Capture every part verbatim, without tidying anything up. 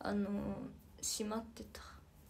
あの閉まってた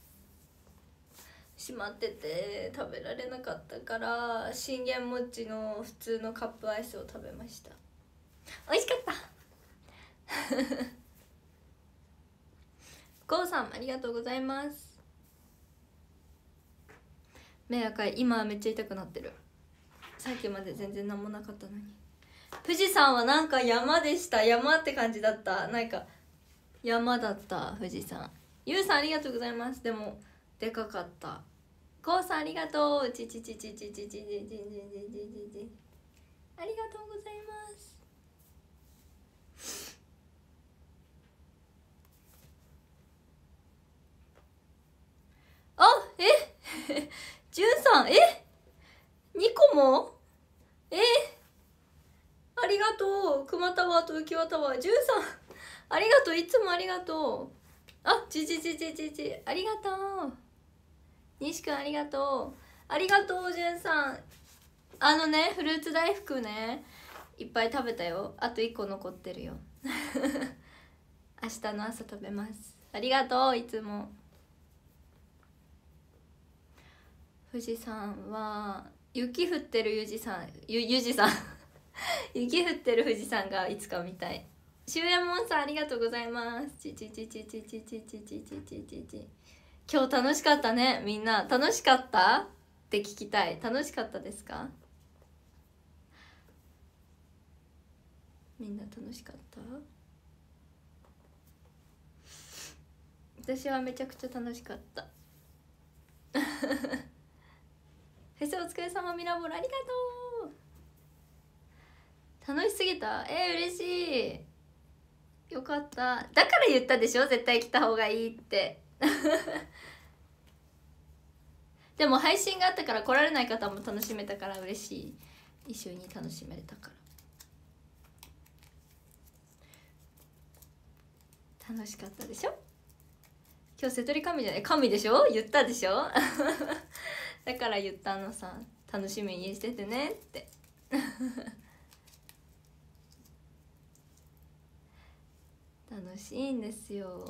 閉まってて食べられなかったから信玄餅の普通のカップアイスを食べました。美味しかったゴーさんありがとうございます。目赤い。今はめっちゃ痛くなってる。さっきまで全然何もなかったのに。富士山はなんか山でした。山って感じだった。なんか山だった。富士山。ゆうさんありがとうございます。でもでかかった。ゴーさんありがとう。ちちちちちちちちちちちちちちありがとうございます。あ、えじゅんさん、えにこもえありがとう。熊タワーと浮輪タワー。じゅんさんありがとう。いつもありがとう。あ、ちちちちちちありがとう。西くんありがとう。ありがとうじゅんさん。あのねフルーツ大福ねいっぱい食べたよ。あといっこ残ってるよ明日の朝食べます。ありがとう。いつも。富士山は雪降ってるゆじさんゆゆじさん雪降ってる富士山がいつか見たい。終焉モンさんありがとうございます。ちちちちちちちちちちちちち今日楽しかったね。みんな楽しかったって聞きたい。楽しかったですか？みんな楽しかった？私はめちゃくちゃ楽しかったフェスお疲れ様ミラボルありがとう。楽しすぎた。えー、嬉しい。よかった。だから言ったでしょ絶対来た方がいいってでも配信があったから来られない方も楽しめたから嬉しい。一緒に楽しめれたから楽しかったでしょ。今日瀬戸り神じゃない神でしょ言ったでしょだから言ったのさ。楽しみにしててねって楽しいんですよ。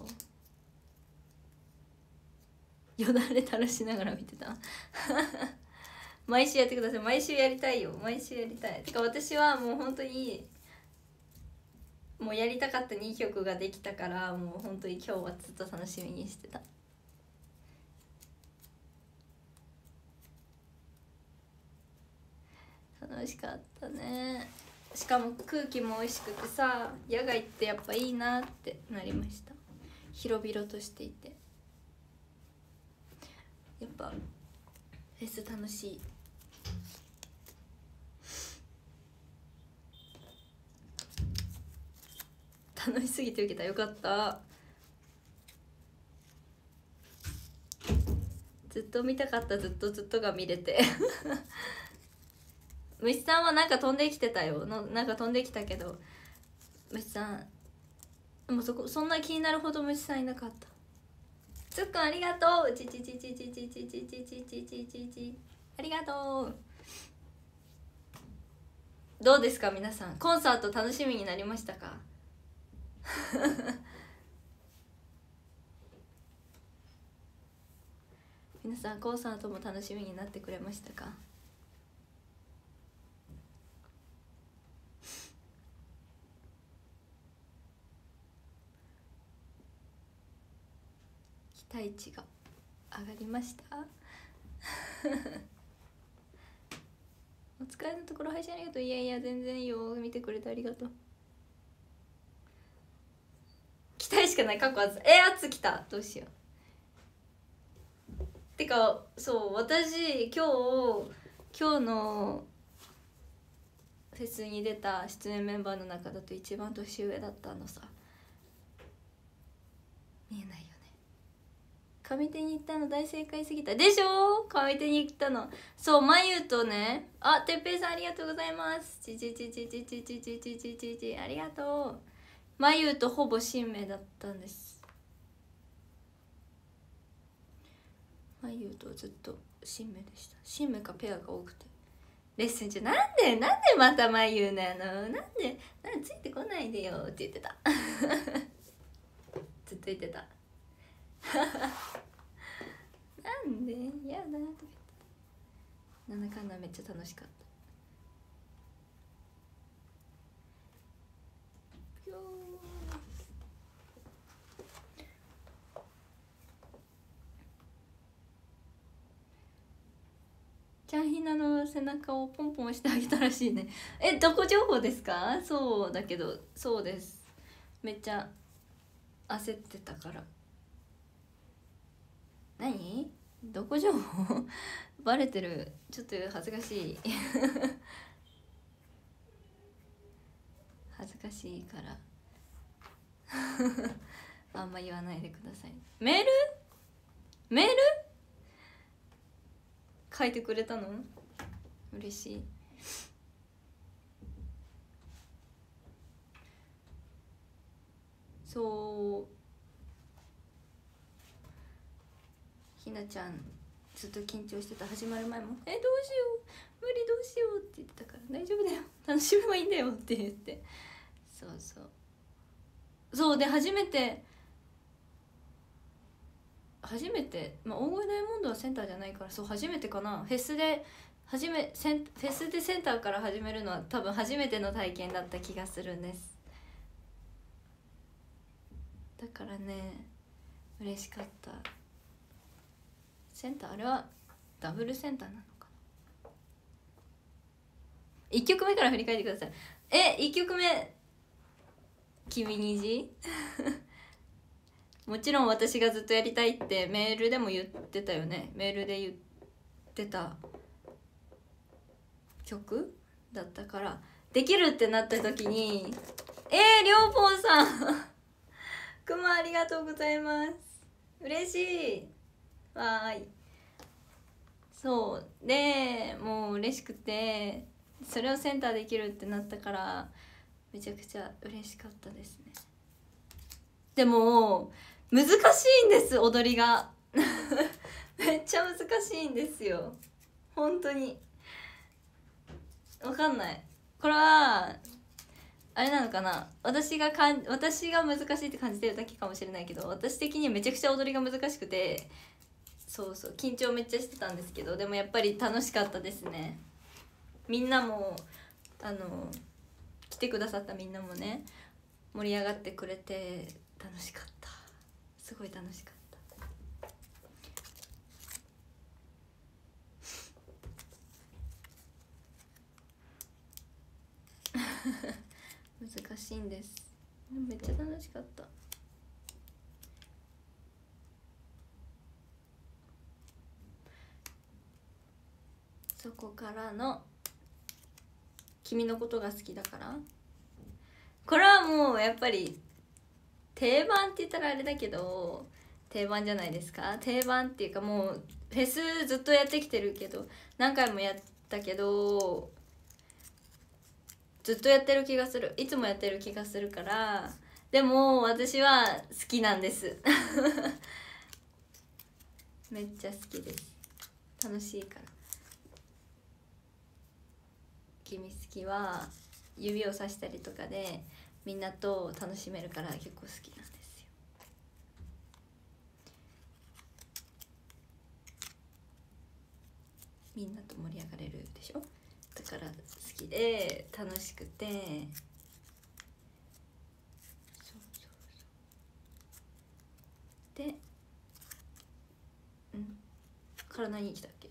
よだれ垂らしながら見てた毎週やってください。毎週やりたいよ。毎週やりたい。てか私はもう本当にもうやりたかったにきょくができたからもう本当に今日はずっと楽しみにしてた。楽しかったね。しかも空気も美味しくてさ野外ってやっぱいいなってなりました。広々としていてやっぱフェス楽しい。楽しすぎて受けた。よかった。ずっと見たかった。ずっとずっとが見れて虫さんはなんか飛んできてたよの。なんか飛んできたけど虫さんでもそこそんな気になるほど虫さんいなかった。つっくんありがとう。ちちちちちちちちちちちちちちありがとう。どうですか皆さん。コンサート楽しみになりましたか皆さんコンサートも楽しみになってくれましたか？期待値が上がりましたお疲れのところ配信ありがとう。いやいや全然いいよ。見てくれてありがとう。期待しかない。過去圧え圧きた。どうしよう。てかそう私今日今日のフェスに出た出演メンバーの中だと一番年上だったのさ。見えないよね。上手に行ったの大正解すぎたでしょ。上手に行ったのそうまゆとね。あてっぺいさんありがとうございます。ちちちちちちちちちちちちありがとう。まゆとほぼ新名だったんです。まゆとずっと新名でした。新名かペアが多くてレッスン中なんでなんでまたまゆなのなんでなんでついてこないでよって言ってたずっとと言ってたなんでやだとか言ってた。なんだかんだめっちゃ楽しかった。ちゃんひなの背中をポンポンしてあげたらしいね。え、どこ情報ですか？そうだけど、そうです。めっちゃ焦ってたから。何？どこ情報バレてる。ちょっと恥ずかしい恥ずかしいからあんま言わないでください。メールメール書いてくれたの？嬉しい。そうひなちゃんずっと緊張してた。始まる前も「えどうしよう無理どうしよう」って言ってたから「大丈夫だよ楽しめばいいんだよ」って言って、そうそうそうで初めて初めて、まあ、大声ダイヤモンドはセンターじゃないから、そう初めてかな。フェスで初めセンフェスでセンターから始めるのは多分初めての体験だった気がするんです。だからね嬉しかった。センターあれはダブルセンターなのかな。いっきょくめから振り返ってください。えいっきょくめ君虹もちろん私がずっとやりたいってメールでも言ってたよね。メールで言ってた曲だったから、できるってなった時にえー、りょうぽんさんくまありがとうございます。嬉しい。わーい。そうでもう嬉しくて、それをセンターできるってなったからめちゃくちゃ嬉しかったですね。でも難しいんです踊りがめっちゃ難しいんですよ本当に。わかんない。これはあれなのかな、私がかん私が難しいって感じてるだけかもしれないけど、私的にめちゃくちゃ踊りが難しくて、そうそう緊張めっちゃしてたんですけど、でもやっぱり楽しかったですね。みんなもあの来てくださったみんなもね盛り上がってくれて楽しかった。すごい楽しかった。難しいんです。でもめっちゃ楽しかった。そこからの君のことが好きだから、これはもうやっぱり定番って言ったらあれだけど定番じゃないですか。定番っていうかもうフェスずっとやってきてるけど、何回もやったけどずっとやってる気がする。いつもやってる気がするから、でも私は好きなんですめっちゃ好きです。楽しいから。君好きは指をさしたりとかでみんなと楽しめるから結構好きなんですよ。みんなと盛り上がれるでしょ。だから好きで楽しくて、そうそうそうで、うんから何来たっけ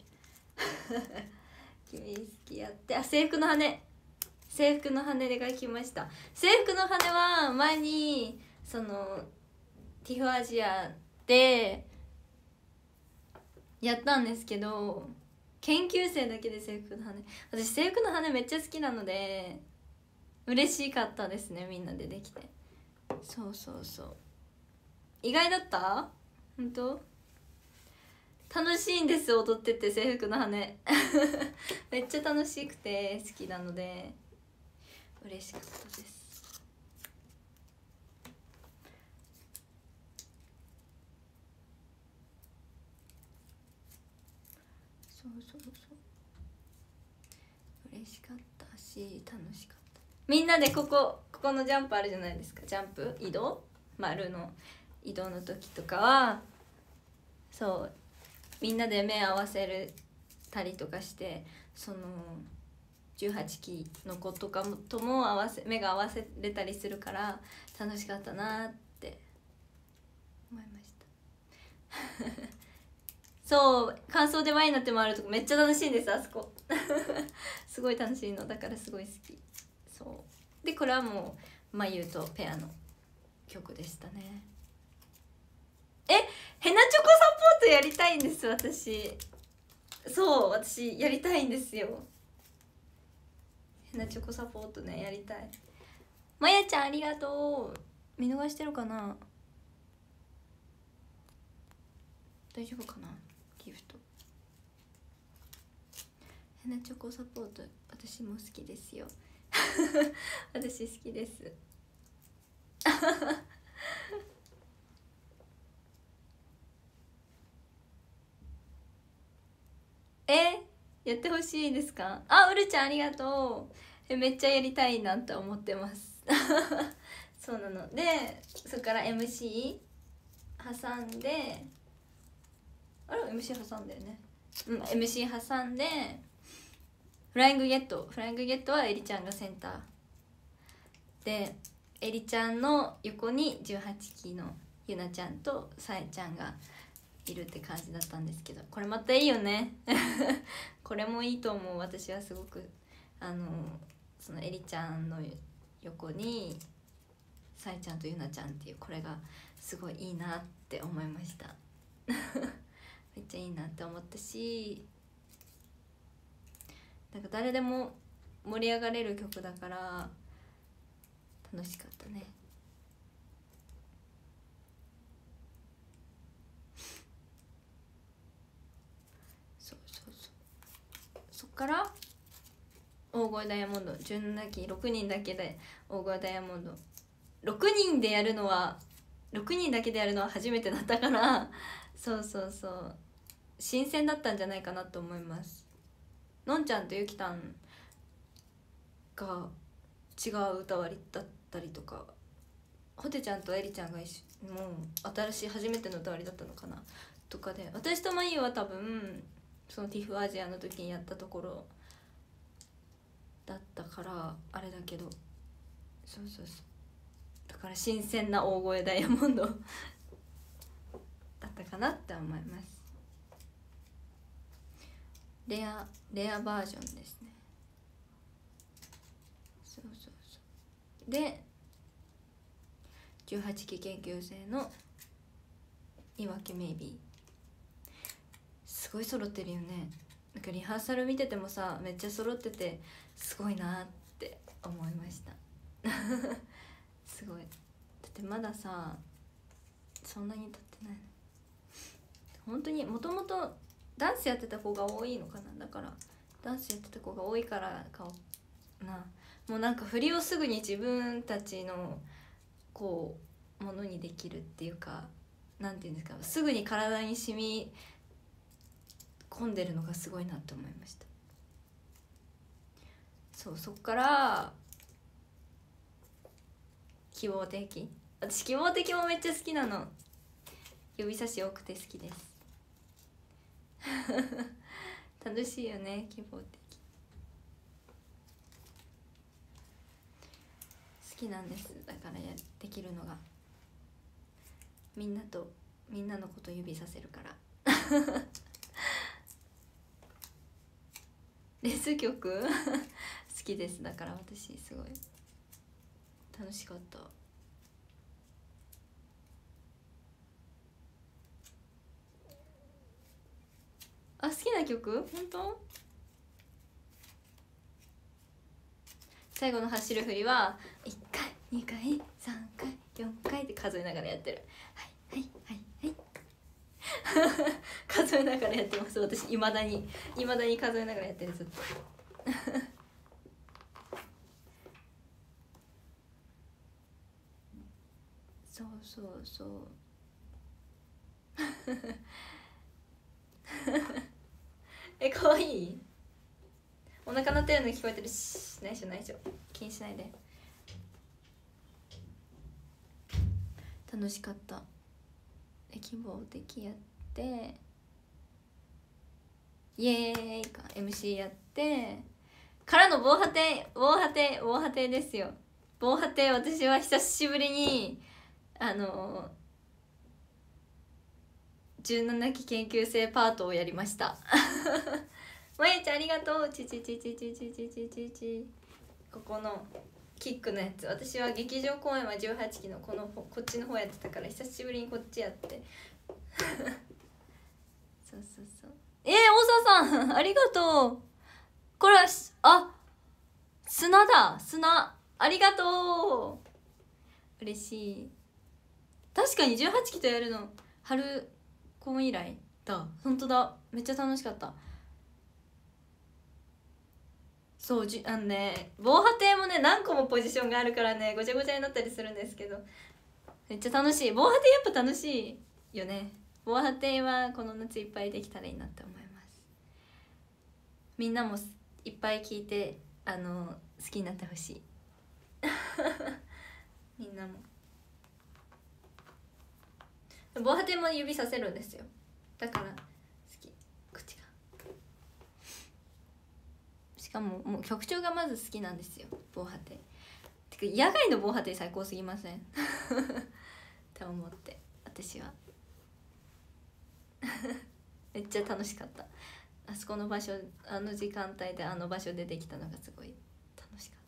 君好きやって、あ制服の羽制服の羽で描きました。制服の羽は前にそのティフアジアでやったんですけど、研究生だけで制服の羽、私制服の羽めっちゃ好きなので嬉しかったですね、みんなでできて。そうそうそう、意外だった？本当？楽しいんです、踊ってて制服の羽めっちゃ楽しくて好きなので嬉しかったです。そうそうそう嬉しかったし楽しかった。みんなでここここのジャンプあるじゃないですか。ジャンプ移動丸の移動の時とかはそうみんなで目合わせるたりとかして、そのじゅうはちきの子とかとも合わせ目が合わせれたりするから楽しかったなって思いましたそう感想でワインになって回るとこめっちゃ楽しいんです、あそこすごい楽しいのだからすごい好き。そうでこれはもうまゆとペアの曲でしたね。えヘナチョコサポートやりたいんです私。そう私やりたいんですよ、ヘナチョコサポートねやりたい。まやちゃんありがとう。見逃してるかな、大丈夫かな。ギフトヘナチョコサポート私も好きですよ私好きですえやってほしいですか。あうるちゃんありがとう。えめっちゃやりたいなと思ってますそうなのでそれから エムシー 挟んであれ エムシー 挟んだよね。うん エムシー 挟んでフライングゲットフライングゲットはエリちゃんがセンターでエリちゃんの横にじゅうはちきのゆなちゃんとさえちゃんがいるって感じだったんですけど、これまたいいよねこれもいいと思う。私はすごくあのそのエリちゃんの横にさえちゃんとゆなちゃんっていうこれがすごいいいなって思いましためっちゃいいなって思ったし、なんか誰でも盛り上がれる曲だから楽しかったね。そうそうそうそっから大声ダイヤモンド純泣きろくにんだけで大声ダイヤモンドろくにんでやるのはろくにんだけでやるのは初めてだったからそうそうそう新鮮だったんじゃないかなと思います。のんちゃんとゆきたんが違う歌割りだったりとか、ほてちゃんとえりちゃんが一緒もう新しい初めての歌割りだったのかなとかで、私とまゆは多分そのティフアジアの時にやったところだったからあれだけど、そうそうそうだから新鮮な大声ダイヤモンドだったかなって思います。レアレアバージョンですね。そうそうそうでじゅうはちき研究生のいわけメイビーすごい揃ってるよね。なんかリハーサル見ててもさめっちゃ揃っててすごいなって思いましたすごい。だってまださそんなに経ってないの。本当にもともとダンスやってた子が多いのかな。だからダンスやってた子が多いからかな。もうなんか振りをすぐに自分たちのこうものにできるっていうか、なんていうんですか、すぐに体に染み込んでるのがすごいなって思いました。そうそっから希望的、私希望的もめっちゃ好きなの。指差し多くて好きです楽しいよね希望的。好きなんです。だからやできるのがみんなとみんなのこと指させるからレス曲好きです。だから私すごい楽しかった。あ好きな曲本当？最後の走る振りはいっかいにかいさんかいよんかいって数えながらやってる。はいはいはいはい数えながらやってます私。いまだにいまだに数えながらやってるずっとそうそうそうえ可愛い。お腹鳴ってるの聞こえてるし、ないしょないしょ気にしないで。楽しかった。 希望的やってイエーイか エムシー やってからの防波堤防波堤防波堤ですよ。防波堤、私は久しぶりにあのじゅうななき研究生パートをやりましたまゆちゃんありがとう。ちちちちちちちちちちここのキックのやつ、私は劇場公演はじゅうはちきのこのこっちの方やってたから久しぶりにこっちやってそうそうそう。えー、大沢さんありがとう。これはあ砂だ砂、ありがとう、嬉しい。確かにじゅうはちきとやるの春コン以来だ。本当だ、めっちゃ楽しかった。そうじあのね防波堤もね何個もポジションがあるからねごちゃごちゃになったりするんですけどめっちゃ楽しい。防波堤やっぱ楽しいよね。防波堤はこの夏いっぱいできたらいいなって思います。みんなもいっぱい聞いてあの好きになってほしいみんなも防波堤も指させるんですよ。だから好き口が。しかももう曲調がまず好きなんですよ防波堤。てか野外の防波堤最高すぎませんって思って私はめっちゃ楽しかった。あそこの場所あの時間帯であの場所でできたのがすごい楽しか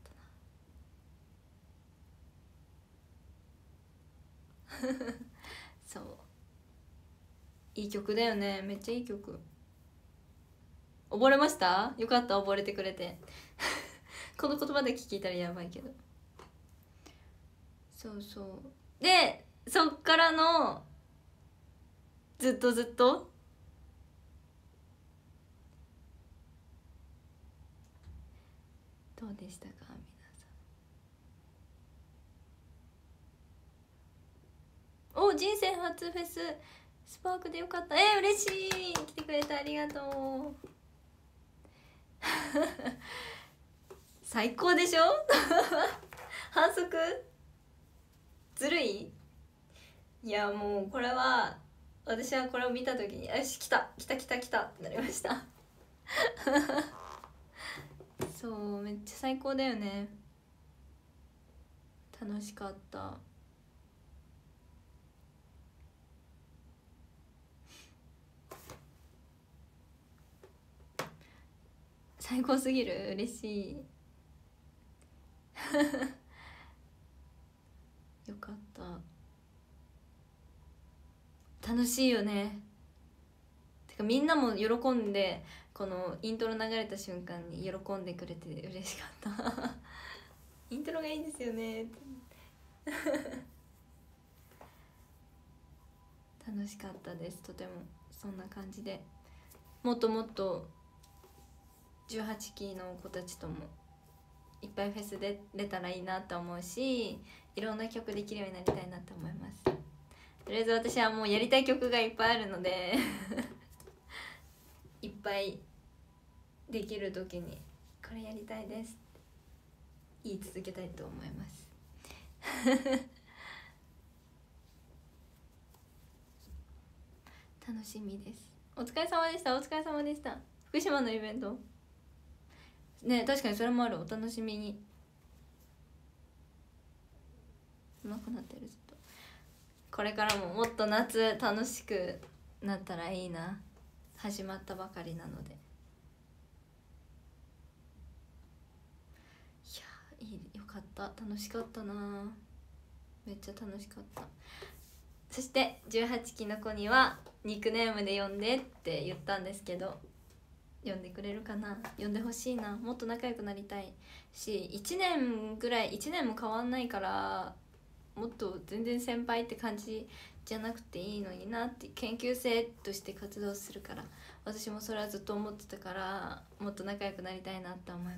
ったなそういい曲だよね。めっちゃいい曲。溺れました？よかった溺れてくれてこの言葉で聞いたらやばいけど。そうそうでそっからのずっとずっとどうでしたか皆さん。お人生初フェススパークでよかった。えー、嬉しい。来てくれてありがとう最高でしょ反則ずるい。いやもうこれは私はこれを見た時によし来た来た来た来たってなりましたそうめっちゃ最高だよね。楽しかった。最高すぎる。嬉しいよかった。楽しいよね。てかみんなも喜んでこのイントロ流れた瞬間に喜んでくれて嬉しかったイントロがいいんですよね楽しかったです。とてもそんな感じでもっともっとじゅうはちきの子たちともいっぱいフェスで出たらいいなと思うしいろんな曲できるようになりたいなと思います。とりあえず私はもうやりたい曲がいっぱいあるのでいっぱいできる時にこれやりたいですって言い続けたいと思います楽しみです。お疲れ様でした。お疲れ様でした。福島のイベントね、確かにそれもある。お楽しみに。うまくなってる。ずっとこれからももっと夏楽しくなったらいいな。始まったばかりなので。いやいいよかった。楽しかったな。めっちゃ楽しかった。そしてじゅうはちきの子にはニックネームで呼んでって言ったんですけど呼んでくれるかな。呼んでほしいな。もっと仲良くなりたいしいちねんぐらいいちねんも変わんないからもっと全然先輩って感じじゃなくていいのになって。研究生として活動するから私もそれはずっと思ってたからもっと仲良くなりたいなって思います。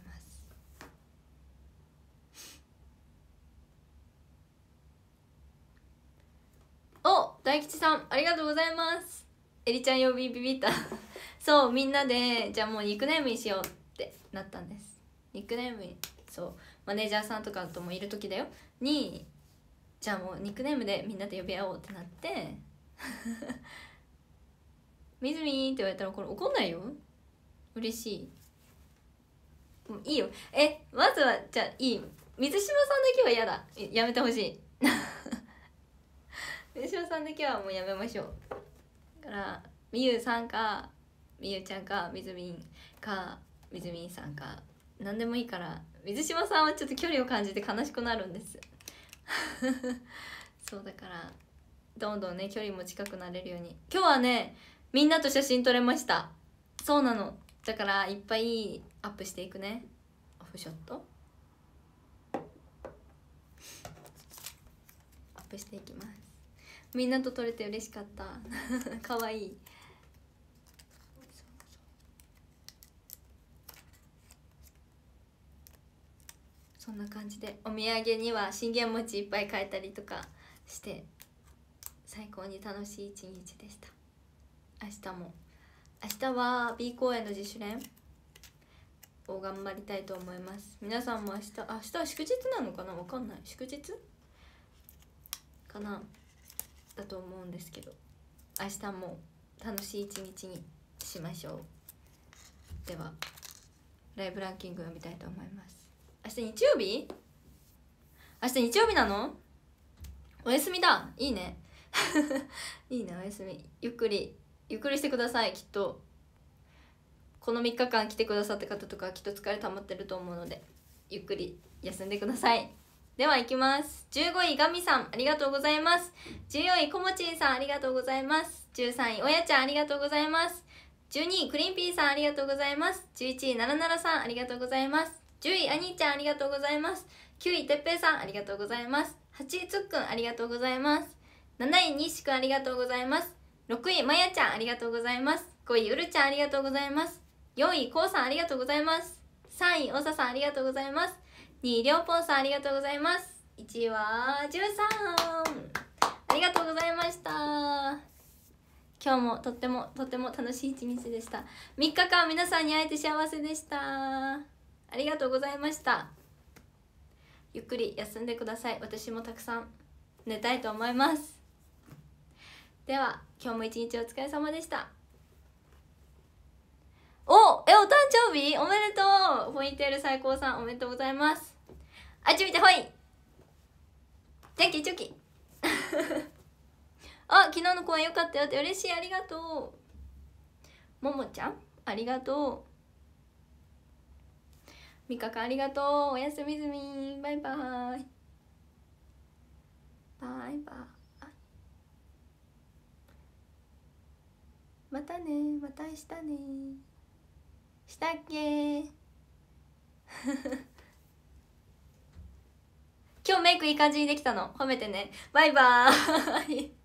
お大吉さんありがとうございます。えりちゃん呼びビビったそうみんなでじゃあもうニックネームにしようってなったんです。ニックネームにそうマネージャーさんとかともいる時だよにじゃあもうニックネームでみんなで呼び合おうってなってみずみんって言われたらこれ怒んないよ。嬉しい。もういいよ。えまずはじゃあいい、水島さんだけは嫌だ、やめてほしい水島さんだけはもうやめましょう。だからみゆさんかみゆちゃんかみずみんかみずみんさんか何でもいいから、水島さんはちょっと距離を感じて悲しくなるんですそうだからどんどんね距離も近くなれるように。今日はねみんなと写真撮れました。そうなの。だからいっぱいアップしていくね。オフショットアップしていきます。みんなと撮れて嬉しかったかわいい。そんな感じでお土産には信玄餅いっぱい買えたりとかして最高に楽しい一日でした。明日も明日は B 公演の自主練を頑張りたいと思います。皆さんも明日、明日は祝日なのかな、わかんない。祝日かなだと思うんですけど、明日も楽しい一日にしましょう。ではライブランキングを見たいと思います。明日日曜日明日日曜日なの？お休みだ。いいねいいね、お休み。ゆっくりゆっくりしてください。きっとこのみっかかん来てくださった方とかきっと疲れ溜まってると思うのでゆっくり休んでください。では行きます。じゅうごいガミさんありがとうございます。じゅうよんいこもちんさんありがとうございます。じゅうさんいおやちゃんありがとうございます。じゅうにいクリンピーさんありがとうございます。じゅういちいななななさんありがとうございます。じゅういあにーちゃんありがとうございます。きゅういてっぺいさんありがとうございます。はちいつっくんありがとうございます。なないにしくんありがとうございます。ろくいまやちゃんありがとうございます。ごいうるちゃんありがとうございます。よんいこうさんありがとうございます。さんいおささんありがとうございます。にいりょうぽんさんありがとうございます。いちいはじゅうさんありがとうございました。今日もとってもとっても楽しい一日でした。みっかかん皆さんに会えて幸せでした。ありがとうございました。ゆっくり休んでください。私もたくさん寝たいと思います。では今日も一日お疲れ様でした。おえお誕生日おめでとう。ポインテール最高さんおめでとうございます。あっち見てほい。チョキチョキあ、昨日の公演よかったよって嬉しい。ありがとう。ももちゃんありがとう。みかかありがとう。おやすみずみ。バイバイバイバイ。またね。また明日ね。したっけ今日メイクいい感じにできたの褒めてね。バイバーイ